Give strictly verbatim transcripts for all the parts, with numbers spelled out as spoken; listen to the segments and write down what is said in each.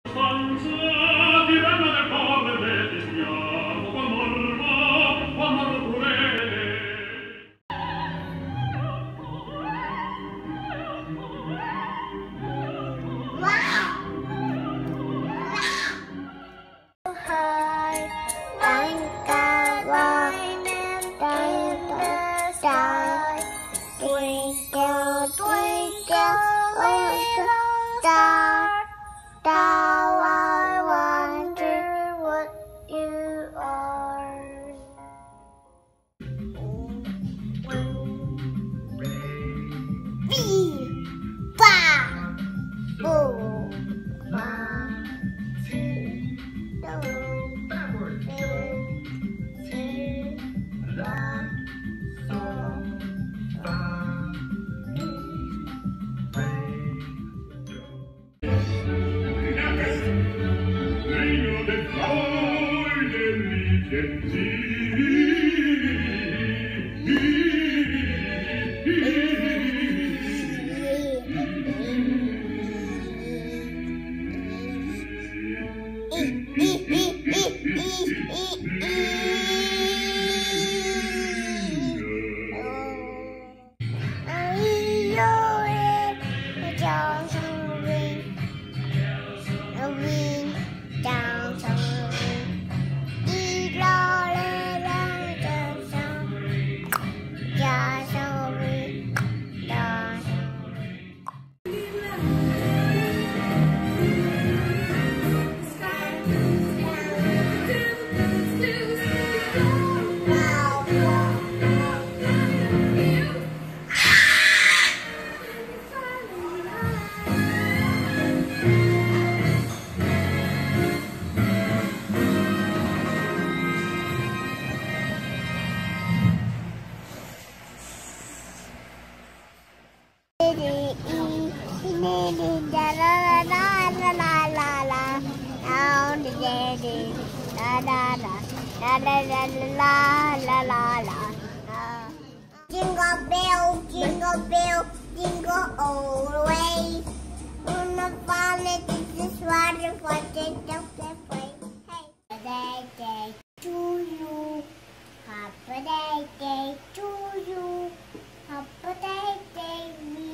Jingle bell, jingle bell, jingle all the way. On the fun, this is riding for the way. Hey, birthday to you, happy birthday to you, happy birthday,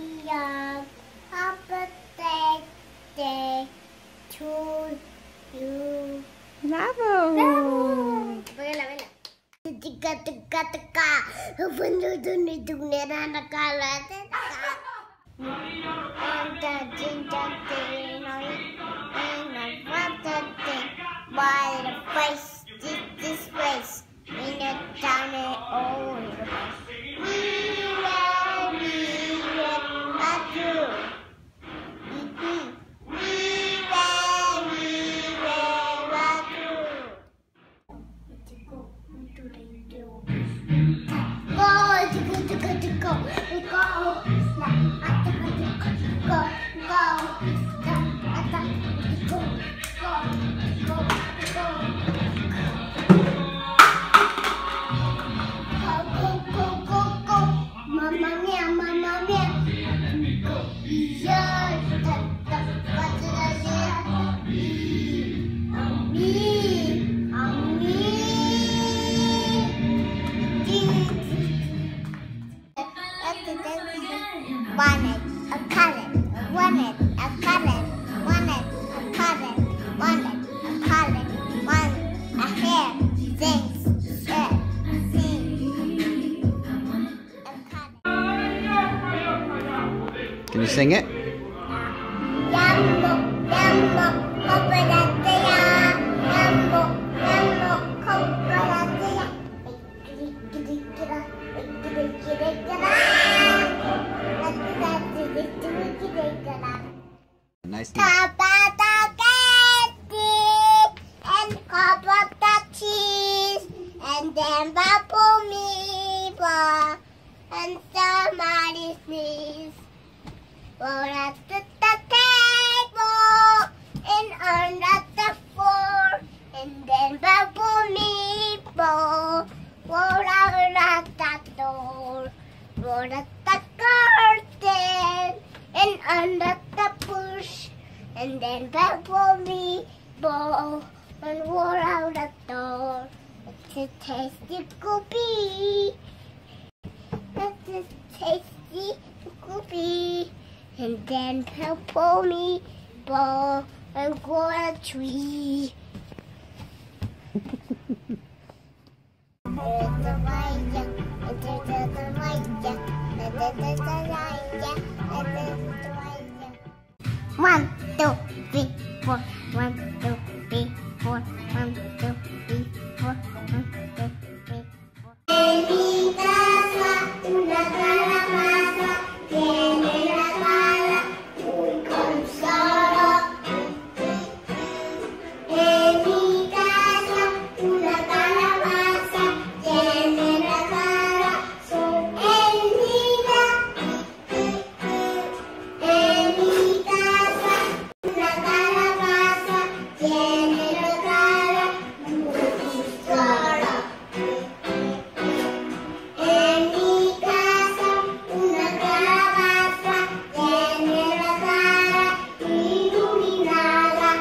Mia, happy birthday to you. Bravo! Bravo! Vela, vela. Tika tika tika, bundu dundu dundu nana kala tika. Anta jinja tina, ina vata tika. While the face this this face, in the town all the place. We will, we will, I do. We will, we will, I do. Wanted a color, wanted a color, wanted a color, wanted a color, wanted a hair, things, shirt, thing, a color. Can you sing it? Yambo, yambo, coconatea, yambo, yambo, coconatea. Nice. And cover the cheese, and then bubble me, and somebody sneeze. Well, ball and roll out the door. It's a tasty cookie. It's a tasty cookie. And then pull me ball and grow a tree. One, two, three, four. One, two, three, four. One, two, three, four. One, two, three, four. En mi casa una calabaza tiene la cara muy cansada. En mi casa una calabaza tiene la cara sorprendida. En mi casa una calabaza tiene la cara muy cansada. En mi casa una calabaza tiene la cara iluminada.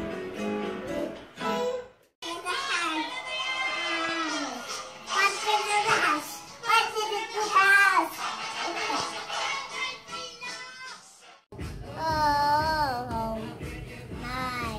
What's in the house? What's in the house? Oh, my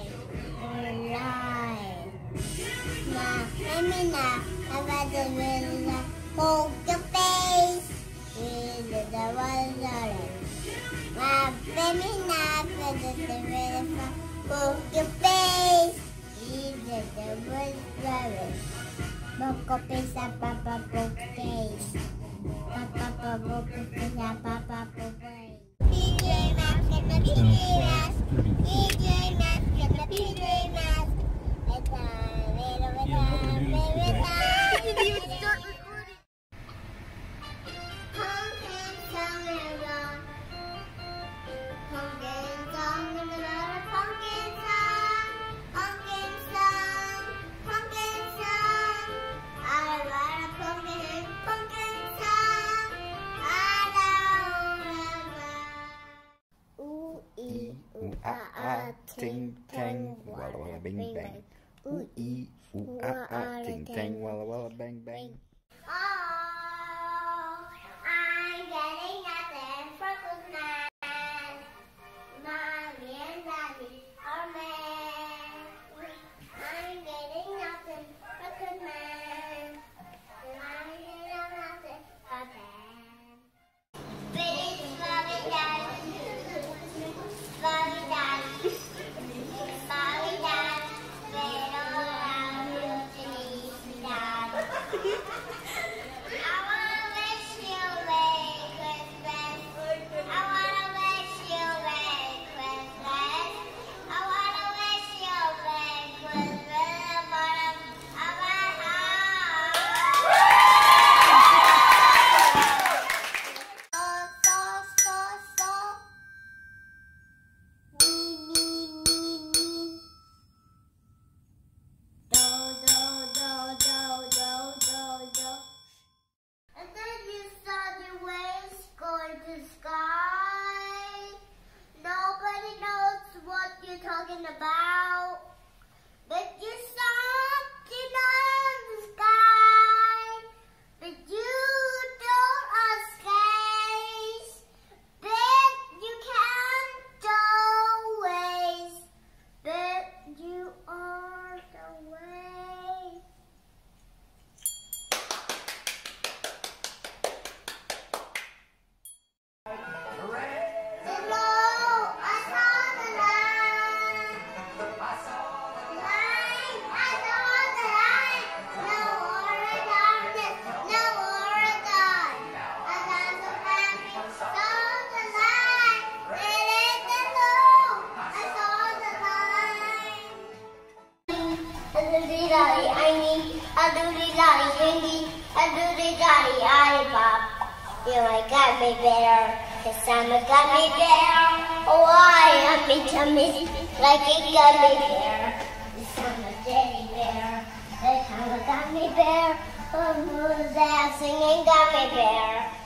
life. Now, let me now. I've had the winner. Hold your face. With the water. My baby now. With the river. Hold your face. With the water. Poco pesa, papa, poco face. Papa, papa, pesa, papa, poco face. P J Masks and the P J Masks. P J Masks and the P J Masks. It's a little bit of baby time. Didn't even start recording. Pumpkin song and rock. Pumpkin song and another pumpkin song. Pumpkin song. Pumpkin song. I write a pumpkin, pumpkin song. I don't know. Ooh, ee, ooh, ah, ah, ting, tang, walla, walla, bing, bang. Ooh, ee, ooh, ah, ah, ting, tang, walla, walla, bang, bang. Oh, I'm getting nothing for Christmas. Mommy and Daddy are mad. I'm getting nothing for Christmas. I'm getting nothing for them. Big mommy, daddy, mommy, daddy, mommy, daddy, pero around you to need daddy. I wanna wish you a Merry Christmas. I wanna wish you a Merry Christmas. I wanna wish you a Merry Christmas at the bottom of my heart. So, so, so, so. Me, me, me, me. Do, do, do, do, do, do, do. And then you saw the waves going to sky. Nobody knows what you're talking about. But you saw it on the sky. But you don't have space. But you can't always. But you are the way. Hello, I saw the light. I saw the light. I saw the light. No more darkness. No more dark. I got so happy. Saw the light. It is the moon. I saw the light. I do the daddy, I need. I do the daddy, I need. I do the daddy, I pop. You like got me better. The summer got me better. Oh, I am me tummy like it got me better. The summer teddy bear. The summer got me better. Oh, who's that singing got me better.